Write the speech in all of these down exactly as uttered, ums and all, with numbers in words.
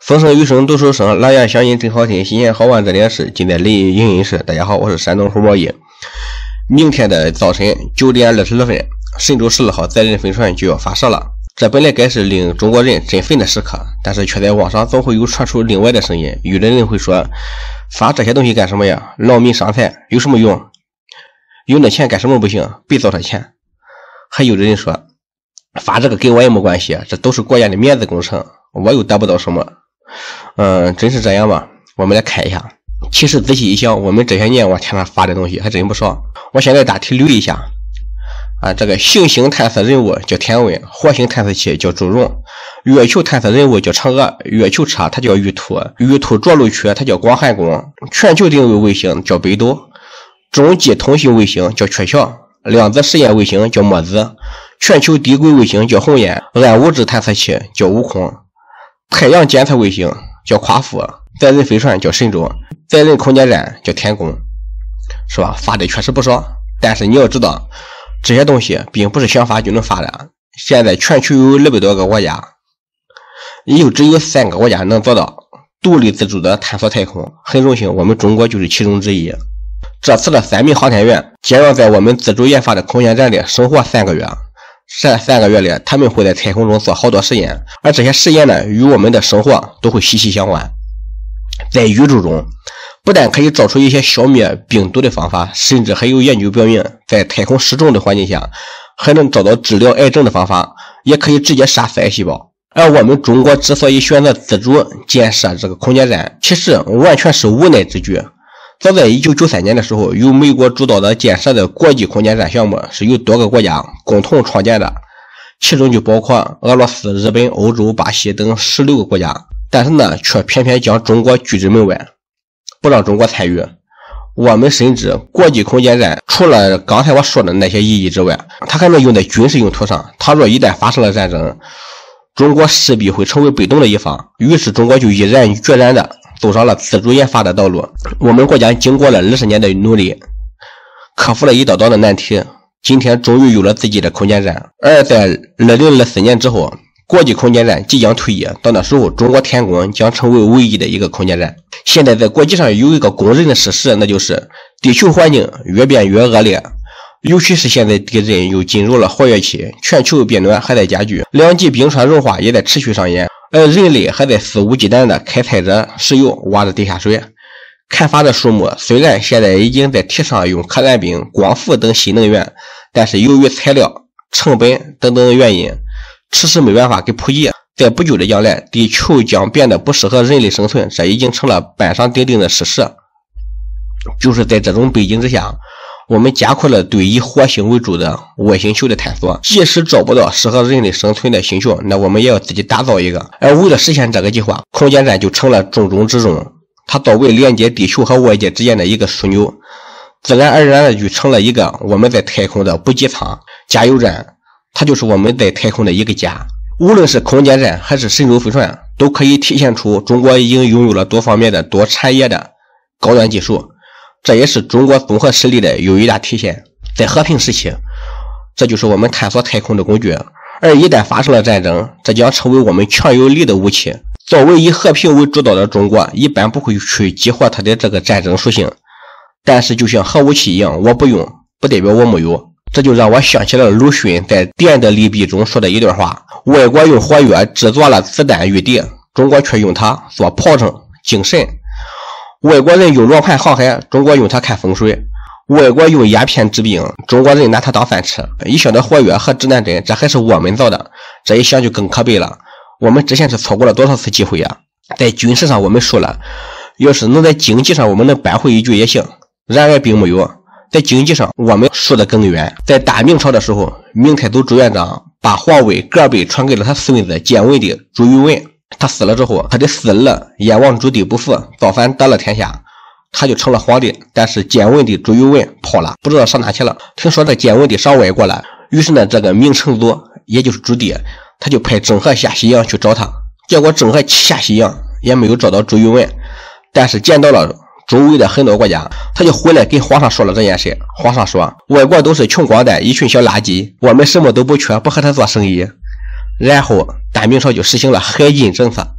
风声雨声都说声，狼烟响应真好听，新鲜好玩这点事尽在雷雨影音室。大家好，我是山东胡茂义。明天的早晨九点二十六分，神舟十四号载人飞船就要发射了。这本来该是令中国人振奋的时刻，但是却在网上总会有传出另外的声音。有的人会说，发这些东西干什么呀？劳民伤财有什么用？有那钱干什么不行？别糟蹋钱。还有的人说，发这个跟我也没关系，这都是国家的面子工程，我又得不到什么。嗯，真是这样吗？我们来看一下。其实仔细一想，我们这些年往天上发的东西还真不少。我现在大体捋一下啊，这个行星探测任务叫天文，火星探测器叫祝融，月球探测任务叫嫦娥，月球车它叫玉兔，玉兔着陆区它叫广寒宫，全球定位卫星叫北斗，中继通信卫星叫鹊桥，量子实验卫星叫墨子，全球低轨卫星叫鸿雁，暗物质探测器叫悟空，太阳监测卫星叫夸父，载人飞船叫神舟，载人空间站叫天宫，是吧？发的确实不少，但是你要知道，这些东西并不是想发就能发的。现在全球有二百多个国家，又只有三个国家能做到独立自主的探索太空。很荣幸，我们中国就是其中之一。这次的三名航天员将要在我们自主研发的空间站里生活三个月。这三个月里，他们会在太空中做好多实验，而这些实验呢，与我们的生活都会息息相关。在宇宙中，不但可以造出一些消灭病毒的方法，甚至还有研究表明，在太空失重的环境下，还能找到治疗癌症的方法，也可以直接杀死癌细胞。而我们中国之所以选择自主建设这个空间站，其实完全是无奈之举。早在一九九三年的时候，由美国主导的建设的国际空间站项目是由多个国家共同创建的，其中就包括俄罗斯、日本、欧洲、巴西等十六个国家，但是呢，却偏偏将中国拒之门外，不让中国参与。我们深知国际空间站除了刚才我说的那些意义之外，它还能用在军事用途上。倘若一旦发生了战争，中国势必会成为被动的一方，于是中国就毅然决然的走上了自主研发的道路。我们国家经过了二十年的努力，克服了一道道的难题，今天终于有了自己的空间站。而在二零二四年之后，国际空间站即将退役，到那时候中国天宫将成为唯一的一个空间站。现在在国际上有一个公认的事实，那就是地球环境越变越恶劣，尤其是现在地震又进入了活跃期，全球变暖还在加剧，两极冰川融化也在持续上演，而人类还在肆无忌惮的开采着石油，挖着地下水。开发的数目虽然现在已经在提倡用可燃冰、光伏等新能源，但是由于材料、成本等等原因，迟迟没办法给普及。在不久的将来，地球将变得不适合人类生存，这已经成了板上钉钉的事实。就是在这种背景之下，我们加快了对以火星为主的外星球的探索。即使找不到适合人类生存的星球，那我们也要自己打造一个。而为了实现这个计划，空间站就成了重中之重。它作为连接地球和外界之间的一个枢纽，自然而然的就成了一个我们在太空的补给舱、加油站，它就是我们在太空的一个家。无论是空间站还是神舟飞船，都可以体现出中国已经拥有了多方面的多产业的高端技术，这也是中国综合实力的又一大体现。在和平时期，这就是我们探索太空的工具，而一旦发生了战争，这将成为我们强有力的武器。作为以和平为主导的中国，一般不会去激活它的这个战争属性，但是就像核武器一样，我不用不代表我没有。这就让我想起了鲁迅在《电的利弊》中说的一段话：外国用火药制作了子弹御敌，中国却用它做炮仗精神；外国人用罗盘航海，中国用它看风水；外国用鸦片治病，中国人拿它当饭吃。一想到火药和指南针，这还是我们造的，这一想就更可悲了。我们之前是错过了多少次机会啊！在军事上我们输了，要是能在经济上我们能扳回一局也行，然而并没有。在经济上我们输得更远。在大明朝的时候，明太祖朱元璋把皇位隔辈传给了他孙子建文帝朱允炆，他死了之后，他的四儿燕王朱棣不服，造反得了天下，他就成了皇帝。但是建文帝朱允炆跑了，不知道上哪去了。听说这建文帝上外国了，于是呢，这个明成祖也就是朱棣，他就派郑和下西洋去找他。结果郑和下西洋也没有找到朱允炆，但是见到了周围的很多国家，他就回来给皇上说了这件事。皇上说，外国都是穷光蛋，一群小垃圾，我们什么都不缺，不和他做生意。然后大明朝就实行了海禁政策，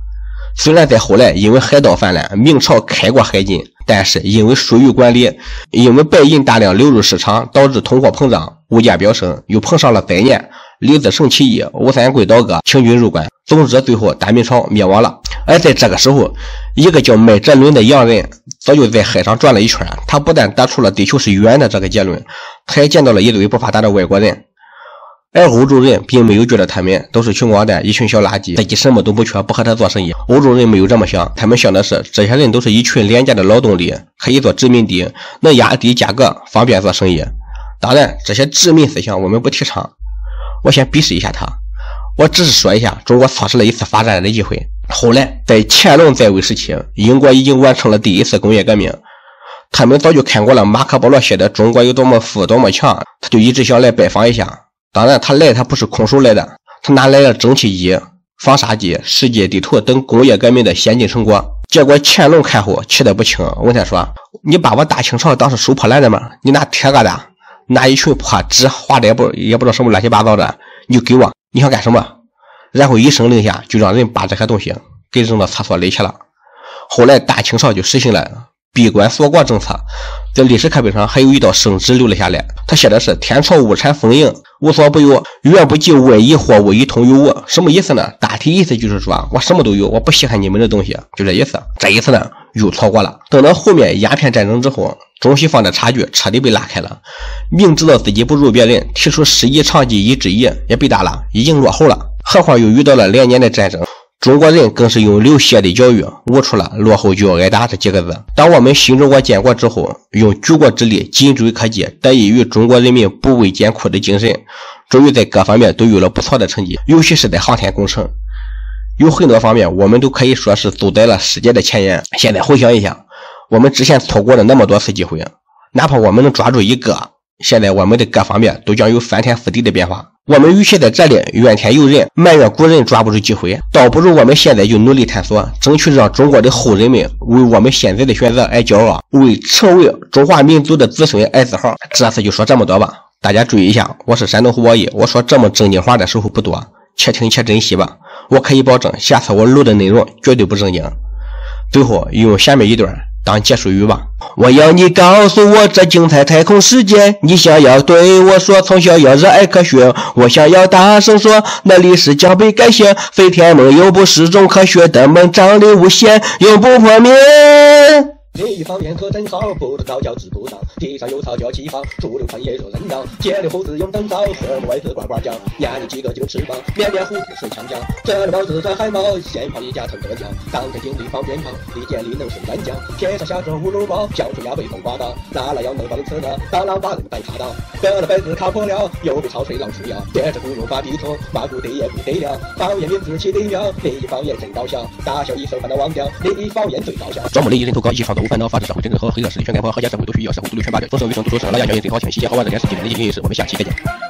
虽然在后来因为海盗泛滥，明朝开过海禁，但是因为疏于管理，因为白银大量流入市场，导致通货膨胀，物价飙升，又碰上了灾年，李自成起义，吴三桂倒戈，清军入关，总之最后大明朝灭亡了。而在这个时候，一个叫麦哲伦的洋人早就在海上转了一圈，他不但得出了地球是圆的这个结论，他还见到了一堆不发达的外国人。而欧洲人并没有觉得他们都是穷光蛋，一群小垃圾，自己什么都不缺，不和他做生意。欧洲人没有这么想，他们想的是这些人都是一群廉价的劳动力，可以做殖民地，能压低价格，方便做生意。当然这些殖民思想我们不提倡，我先鄙视一下他，我只是说一下中国错失了一次发展的机会。后来在乾隆在位时期，英国已经完成了第一次工业革命，他们早就看过了马可波罗写的中国有多么富多么强，他就一直想来拜访一下。当然他来他不是空手来的，他拿来了蒸汽机、纺纱机、世界地图等工业革命的先进成果。结果乾隆看后气得不轻，问他说，你把我大清朝当是收破烂的吗？你拿铁疙瘩，拿一群破纸画的也不也不知道什么乱七八糟的，你就给我，你想干什么？然后一声令下，就让人把这些东西给扔到厕所里去了。后来大清朝就实行了闭关锁国政策，在历史课本上还有一道圣旨留了下来，他写的是天朝物产丰盈，无所不有，远不及外夷货物一通有无。什么意思呢？大体意思就是说我什么都有，我不稀罕你们的东西，就这意思。这一次呢又错过了。等到后面鸦片战争之后，中西方的差距彻底被拉开了，明知道自己不如别人，提出师夷长技以制夷也被打了，已经落后了，何况又遇到了连年的战争。中国人更是用流血的教育悟出了落后就要挨打这几个字。当我们新中国建国之后，用举国之力紧追科技，得益于中国人民不畏艰苦的精神，终于在各方面都有了不错的成绩，尤其是在航天工程，有很多方面我们都可以说是走在了世界的前沿。现在回想一下，我们之前错过了那么多次机会，哪怕我们能抓住一个，现在我们的各方面都将有翻天覆地的变化。我们与其在这里怨天尤人，埋怨古人抓不住机会，倒不如我们现在就努力探索，争取让中国的后人们为我们现在的选择而骄傲，为成为中华民族的子孙而自豪。这次就说这么多吧，大家注意一下，我是山东胡宝义，我说这么正经话的时候不多，且听且珍惜吧。我可以保证下次我录的内容绝对不正经。最后用下面一段当结束语吧。我要你告诉我这精彩太空世界，你想要对我说从小要热爱科学，我想要大声说那历史将被改写，飞天梦又不是种科学的梦，张力无限永不破灭。另一方面可真好，不得早教治不当，地上有草就要齐放，猪流传也热人让，结了猴子用灯照，荷尔蒙外子呱呱叫，压你几个就翅膀，绵绵虎子水长江，这了包子这海猫，先跑一架腾得奖，当着警力放鞭炮，利剑里能胜战将，铁上下着五路包，小吹呀被风刮倒，拉拉要能帮刺的，当啷把人带卡倒，得了杯子卡破了，又被潮水浪出腰，接着不用发地图，马骨的也不得了，方言名字起的妙，另一方言真搞笑，大小一声把它忘掉，另一方言最搞笑，招募利益人头高，一起创造无烦恼，法治社会真正和黑恶势力全开破，合家社会都需要社会独立全把对，丰盛卫生读书声，老家教育最好听，西街好玩的电视机的理解意识，我们下期再见。